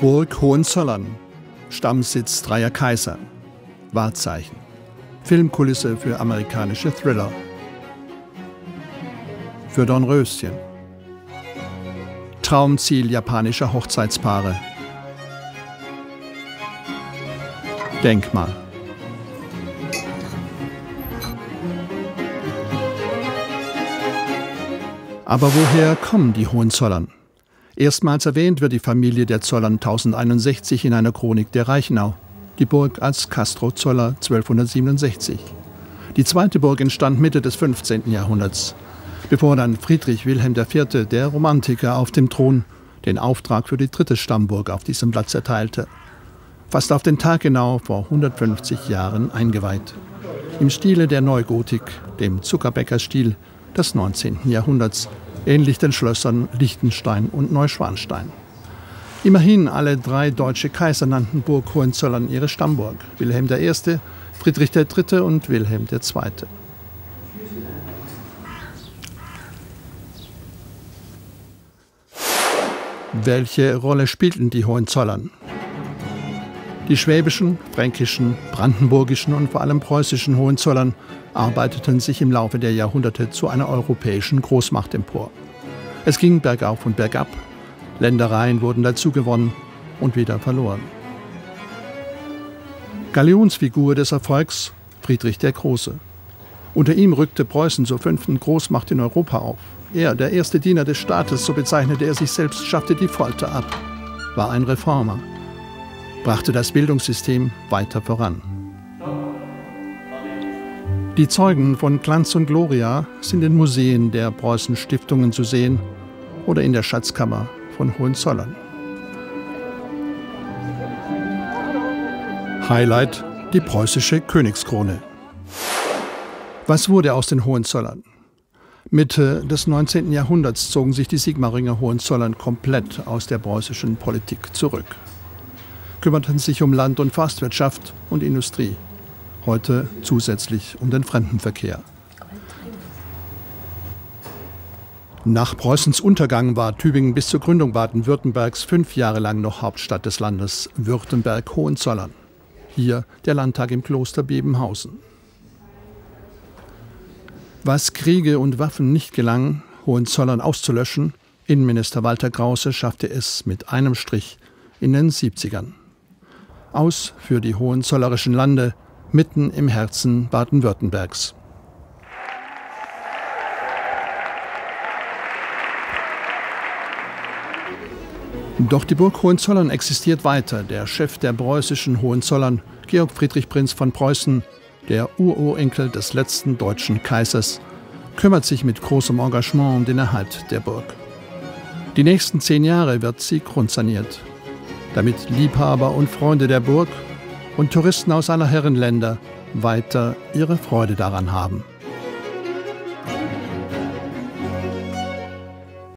Burg Hohenzollern, Stammsitz dreier Kaiser, Wahrzeichen, Filmkulisse für amerikanische Thriller, für Dornröschen, Traumziel japanischer Hochzeitspaare, Denkmal. Aber woher kommen die Hohenzollern? Erstmals erwähnt wird die Familie der Zollern 1061 in einer Chronik der Reichenau, die Burg als Castro Zoller 1267. Die zweite Burg entstand Mitte des 15. Jahrhunderts, bevor dann Friedrich Wilhelm IV., der Romantiker, auf dem Thron den Auftrag für die dritte Stammburg auf diesem Platz erteilte. Fast auf den Tag genau vor 150 Jahren eingeweiht. Im Stile der Neugotik, dem Zuckerbäckerstil des 19. Jahrhunderts, ähnlich den Schlössern Liechtenstein und Neuschwanstein. Immerhin alle drei deutsche Kaiser nannten Burg Hohenzollern ihre Stammburg: Wilhelm I., Friedrich III. Und Wilhelm II. Welche Rolle spielten die Hohenzollern? Die schwäbischen, fränkischen, brandenburgischen und vor allem preußischen Hohenzollern arbeiteten sich im Laufe der Jahrhunderte zu einer europäischen Großmacht empor. Es ging bergauf und bergab, Ländereien wurden dazugewonnen und wieder verloren. Galionsfigur des Erfolgs Friedrich der Große. Unter ihm rückte Preußen zur 5. Großmacht in Europa auf. Er, der erste Diener des Staates, so bezeichnete er sich selbst, schaffte die Folter ab, war ein Reformer, brachte das Bildungssystem weiter voran. Die Zeugen von Glanz und Gloria sind in Museen der Preußen-Stiftungen zu sehen oder in der Schatzkammer von Hohenzollern. Highlight: die preußische Königskrone. Was wurde aus den Hohenzollern? Mitte des 19. Jahrhunderts zogen sich die Sigmaringer Hohenzollern komplett aus der preußischen Politik zurück, kümmerten sich um Land- und Forstwirtschaft und Industrie, heute zusätzlich um den Fremdenverkehr. Nach Preußens Untergang war Tübingen bis zur Gründung Baden-Württembergs 5 Jahre lang noch Hauptstadt des Landes Württemberg-Hohenzollern. Hier der Landtag im Kloster Bebenhausen. Was Kriege und Waffen nicht gelang, Hohenzollern auszulöschen, Innenminister Walter Krause schaffte es mit einem Strich in den 70ern. Aus für die hohenzollerischen Lande, mitten im Herzen Baden-Württembergs. Doch die Burg Hohenzollern existiert weiter. Der Chef der preußischen Hohenzollern, Georg Friedrich Prinz von Preußen, der Ururenkel des letzten deutschen Kaisers, kümmert sich mit großem Engagement um den Erhalt der Burg. Die nächsten 10 Jahre wird sie grundsaniert, damit Liebhaber und Freunde der Burg und Touristen aus aller Herren Länder weiter ihre Freude daran haben.